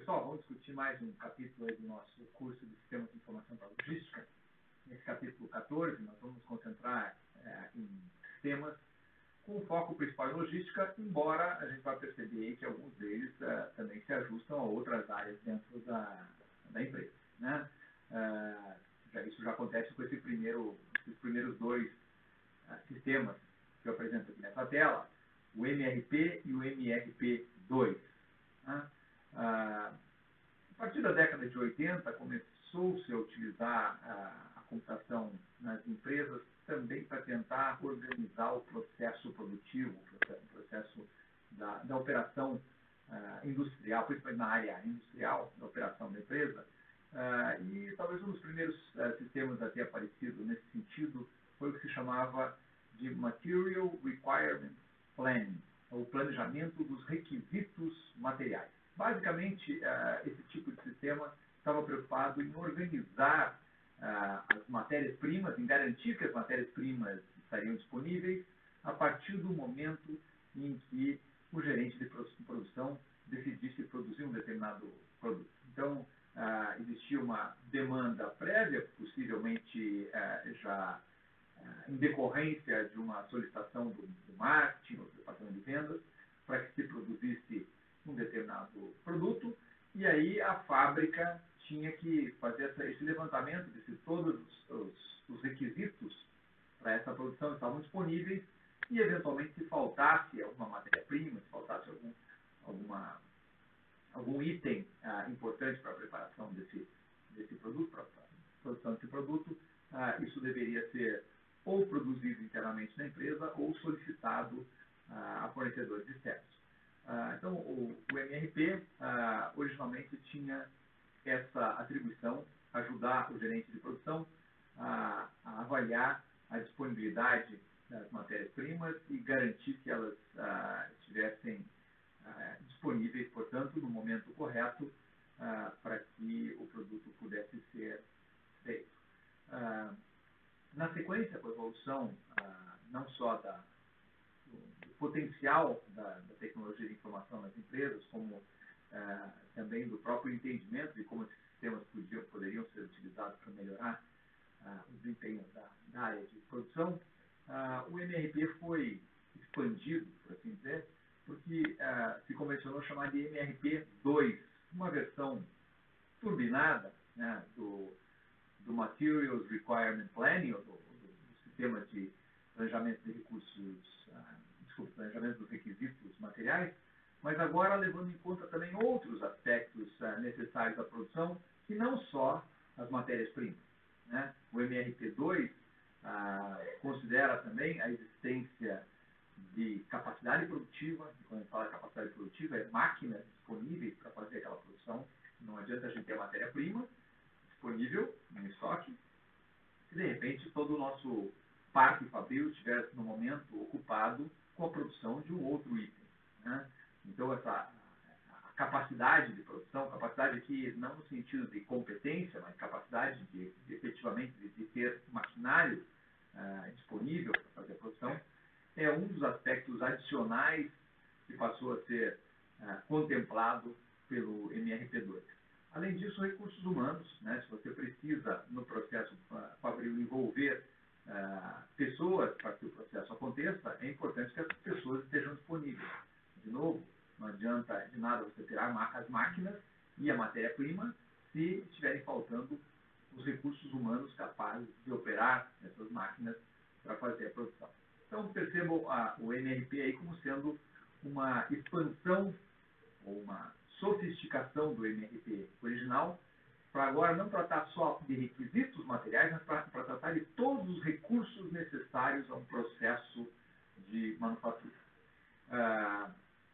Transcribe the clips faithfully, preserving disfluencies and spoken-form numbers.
Pessoal, vamos discutir mais um capítulo aí do nosso curso de Sistemas de Informação para Logística. Nesse capítulo quatorze, nós vamos nos concentrar é, em sistemas com foco principal em logística, embora a gente vá perceber aí que alguns deles é, também se ajustam a outras áreas dentro da, da empresa, né? É, já, isso já acontece com esse primeiro, esses primeiros dois é, sistemas que eu apresento aqui nessa tela, o M R P e o M R P dois. Né? Ah, a partir da década de oitenta, começou-se a utilizar a, a computação nas empresas também para tentar organizar o processo produtivo, o processo da, da operação ah, industrial, principalmente na área industrial da operação da empresa. Ah, e talvez um dos primeiros ah, sistemas a ter aparecido nesse sentido foi o que se chamava de Material Requirement Planning, o planejamento dos requisitos materiais. Basicamente, uh, esse tipo de sistema estava preocupado em organizar uh, as matérias-primas, em garantir que as matérias-primas estariam disponíveis a partir do momento em que o gerente de produção decidisse produzir um determinado produto. Então, uh, existia uma demanda prévia, possivelmente uh, já uh, em decorrência de uma solicitação do, do marketing, ou do departamento de vendas, para que se produzisse um determinado produto, e aí a fábrica tinha que fazer essa, esse levantamento de se todos os, os, os requisitos para essa produção estavam disponíveis e, eventualmente, se faltasse alguma matéria-prima, se faltasse algum, alguma, algum item ah, importante para a preparação desse, desse produto, para a produção desse produto, ah, isso deveria ser ou produzido internamente na empresa ou solicitado ah, a fornecedores externos. Ah, então, o, o M R P ah, originalmente tinha essa atribuição, ajudar o gerente de produção a, a avaliar a disponibilidade das matérias-primas e garantir que elas ah, estivessem ah, disponíveis, portanto, no momento correto ah, para que o produto pudesse ser feito. Ah, na sequência, com a evolução ah, não só da do potencial da, da tecnologia de informação nas empresas, como uh, também do próprio entendimento de como esses sistemas podiam, poderiam ser utilizados para melhorar uh, o desempenho da, da área de produção, uh, o M R P foi expandido, por assim dizer, porque uh, se convencionou chamar de M R P dois, uma versão turbinada, né, do, do Materials Requirement Planning, ou do, do, do sistema de planejamento de recursos, ah, desculpa, planejamento dos requisitos materiais, mas agora levando em conta também outros aspectos ah, necessários da produção, que não só as matérias-primas, né? O M R P dois ah, considera também a existência de capacidade produtiva, e quando a gente fala de capacidade produtiva, é máquinas disponíveis para fazer aquela produção. Não adianta a gente ter matéria-prima disponível no estoque, se de repente todo o nosso parque fabril estivesse no momento ocupado com a produção de um outro item, né? Então, essa a capacidade de produção, capacidade aqui não no sentido de competência, mas capacidade de, de efetivamente de, de ter maquinário uh, disponível para fazer a produção, é um dos aspectos adicionais que passou a ser uh, contemplado pelo M R P dois. Além disso, recursos humanos, né? Se você precisa, no processo fabril, envolver Uh, pessoas para que o processo aconteça, é importante que essas pessoas estejam disponíveis. De novo, não adianta de nada você tirar as máquinas e a matéria-prima se estiverem faltando os recursos humanos capazes de operar essas máquinas para fazer a produção. Então, percebam uh, o M R P aí como sendo uma expansão ou uma sofisticação do M R P original, para agora não tratar só de requisitos materiais, mas para, para tratar de todos os recursos necessários a um processo de manufatura. Ah,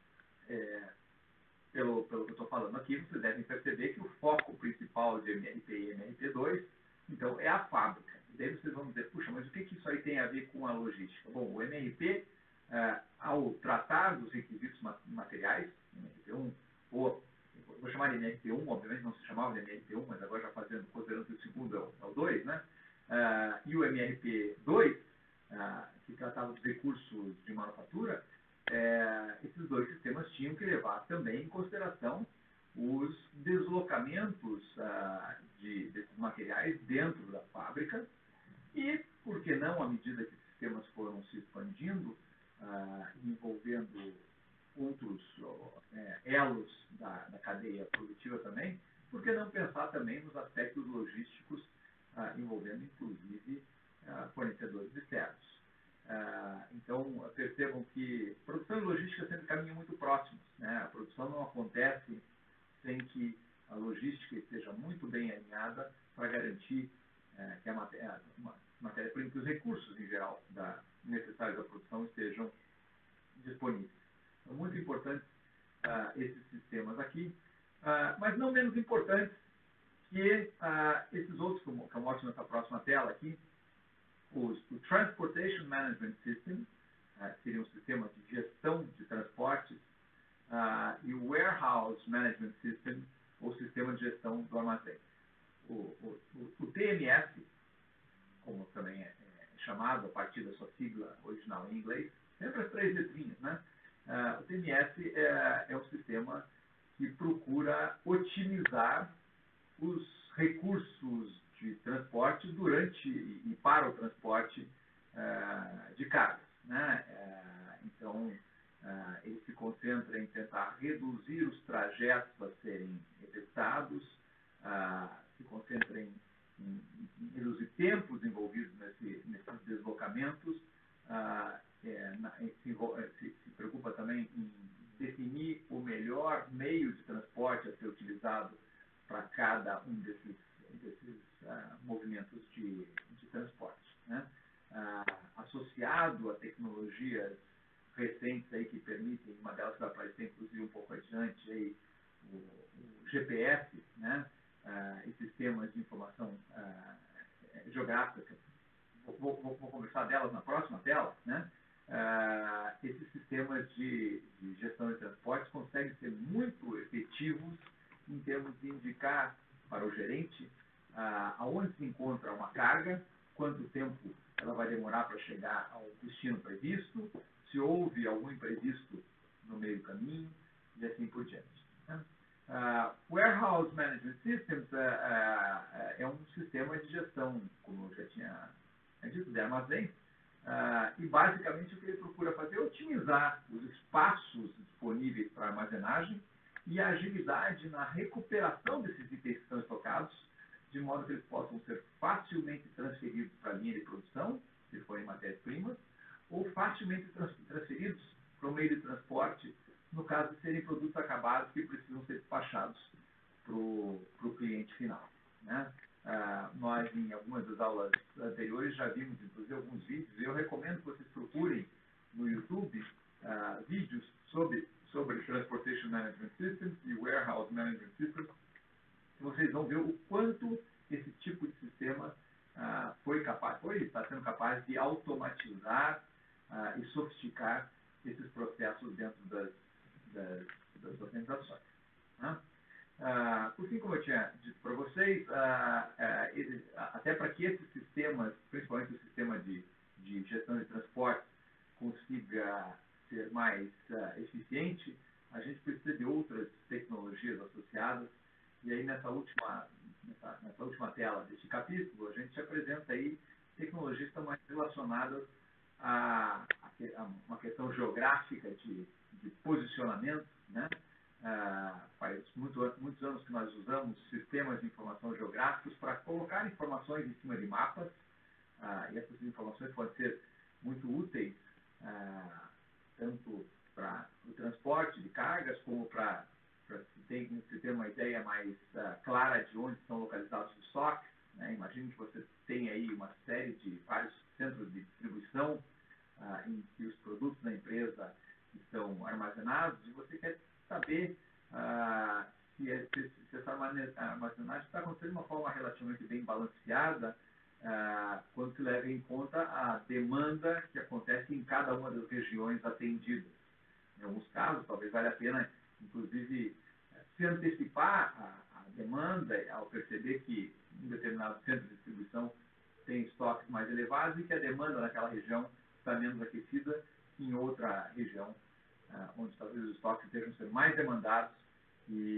é, pelo, pelo que eu estou falando aqui, vocês devem perceber que o foco principal de M R P e M R P dois, então, é a fábrica. E daí vocês vão dizer, puxa, mas o que, que isso aí tem a ver com a logística? Bom, o M R P, ah, ao tratar dos requisitos materiais, M R P um, ou vou chamar de M R P um, obviamente não se chamava de M R P um, mas agora já fazendo, considerando que o segundo é o, é o dois, né? Uh, e o M R P dois, uh, que tratava dos recursos de manufatura, uh, esses dois sistemas tinham que levar também em consideração os deslocamentos ah, de, desses materiais dentro da fábrica e, por que não, à medida que os sistemas foram se expandindo, ah, envolvendo outros é, elos da, da cadeia produtiva também, por que não pensar também nos aspectos logísticos ah, envolvendo, inclusive, ah, fornecedores externos. Ah, então, percebam que produção e logística sempre caminham muito próximos, né? A produção não acontece sem que a logística esteja muito bem alinhada para garantir eh, que a matéria, matéria-prima, que os recursos, em geral, da, necessários à produção estejam disponíveis. São muito importantes ah, esses sistemas aqui, ah, mas não menos importantes que ah, esses outros, como, que eu mostro nessa próxima tela aqui, os, o Transportation Management System, ah, seria um sistema de gestão de transportes, ah, e o Warehouse Management System, ou sistema de gestão do armazém. O, o, o, o T M S, como também é, é chamado a partir da sua sigla original em inglês, sempre as três letrinhas, né? Uh, o T M S é, é um sistema que procura otimizar os recursos de transporte durante e para o transporte uh, de cargas, né? Uh, então, uh, ele se concentra em tentar reduzir os trajetos a serem executados, uh, se concentra em, em, em reduzir tempos envolvidos nesse, nesses deslocamentos, uh, É, na, se, se, se preocupa também em definir o melhor meio de transporte a ser utilizado para cada um desses, desses uh, movimentos de, de transporte, né? Uh, associado a tecnologias recentes aí que permitem, uma delas que vai aparecer inclusive um pouco adiante, aí, o, o G P S, né? Uh, e sistemas de informação uh, geográfica. Vou, vou, vou conversar delas na próxima tela, né? Uh, esses sistemas de, de gestão de transportes conseguem ser muito efetivos em termos de indicar para o gerente uh, aonde se encontra uma carga, quanto tempo ela vai demorar para chegar ao destino previsto, se houve algum imprevisto no meio do caminho e assim por diante, né? Uh, Warehouse Management Systems uh, uh, é um sistema de gestão, como eu já tinha dito, de armazém. Uh, e basicamente o que ele procura fazer é otimizar os espaços disponíveis para armazenagem e a agilidade na recuperação desses itens que estão estocados, de modo que eles possam ser facilmente transferidos para a linha de produção, se forem matérias-primas, ou facilmente trans transferidos para o meio de transporte, no caso de serem produtos acabados que precisam ser despachados para o cliente final, né? Uh, nós, em algumas das aulas anteriores, já vimos, inclusive, alguns vídeos. Eu recomendo que vocês procurem no YouTube uh, vídeos sobre, sobre Transportation Management Systems e Warehouse Management Systems. Vocês vão ver o quanto esse tipo de sistema uh, foi capaz, foi, está sendo capaz de automatizar uh, e sofisticar esses processos dentro das, das, das organizações, né? Uh, por fim, como eu tinha dito para vocês, uh, uh, ele, até para que esses sistemas, principalmente o sistema de, de gestão de transporte, consiga ser mais uh, eficiente, a gente precisa de outras tecnologias associadas. E aí, nessa última, nessa, nessa última tela deste capítulo, a gente apresenta aí tecnologias que estão mais relacionadas a, a, a uma questão geográfica de, de posicionamento, né? Uh, faz muito, muitos anos que nós usamos sistemas de informação geográficos para colocar informações em cima de mapas, uh, e essas informações podem ser muito úteis uh, tanto para o transporte de cargas, como para se ter, se ter uma ideia mais uh, clara de onde estão localizados os estoques, né? Imagine que você tem aí uma série de vários centros de distribuição uh, em que os produtos da empresa estão armazenados e você quer saber uh, se, se, se essa armazenagem está acontecendo de uma forma relativamente bem balanceada, uh, quando se leva em conta a demanda que acontece em cada uma das regiões atendidas. Em alguns casos, talvez valha a pena, inclusive, se antecipar a, a demanda ao perceber que um determinado centro de distribuição tem estoques mais elevados e que a demanda naquela região está menos aquecida que em outra região, Uh, onde talvez os estoques estejam sendo mais demandados e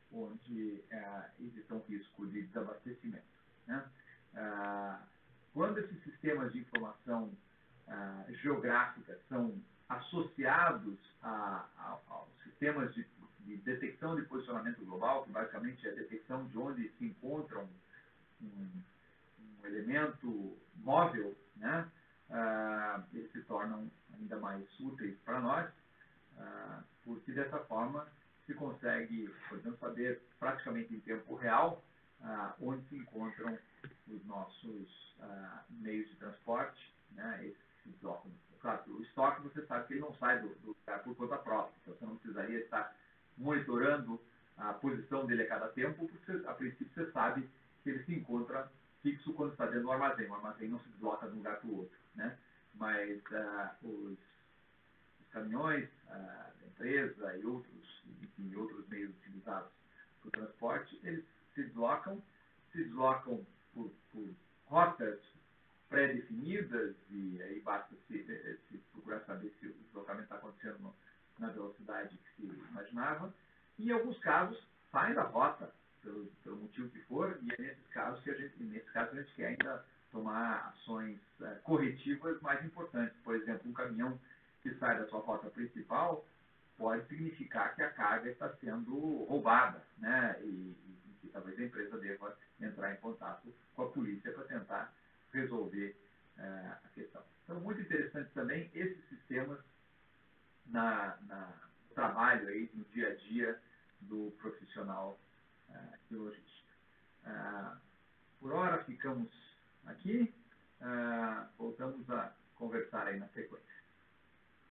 onde ah, existe um risco de desabastecimento, né? Ah, quando esses sistemas de informação ah, geográfica são associados a, a, aos sistemas de, de detecção de posicionamento global, que basicamente é a detecção de onde se encontra um, um, um elemento móvel, né? Ah, eles se tornam ainda mais úteis para nós, ah, porque dessa forma se consegue, por exemplo, saber praticamente em tempo real ah, onde se encontram os nossos ah, meios de transporte, né? Esses se deslocam. Claro, o estoque você sabe que ele não sai do, do lugar por conta própria, então você não precisaria estar monitorando a posição dele a cada tempo, porque você, a princípio você sabe que ele se encontra fixo quando está dentro do armazém. O armazém não se desloca de um lugar para o outro, né? Mas ah, os, os caminhões ah, da empresa e outros, enfim, outros meios utilizados para o transporte, eles se deslocam, se deslocam por, por rotas pré-definidas, e aí basta se, se procurar saber se o deslocamento está acontecendo no, na velocidade que se imaginava. E em alguns casos saem da rota, pelo, pelo motivo que for, e é nesses casos que a gente, nesse caso, a gente quer ainda tomar ações uh, corretivas mais importantes. Por exemplo, um caminhão que sai da sua rota principal pode significar que a carga está sendo roubada, né? E, e, e talvez a empresa deva entrar em contato com a polícia para tentar resolver uh, a questão. Então, muito interessante também esses sistemas na, na, no trabalho, aí, no dia a dia do profissional uh, de logística. Uh, por hora, ficamos aqui. Uh, voltamos a conversar aí na sequência.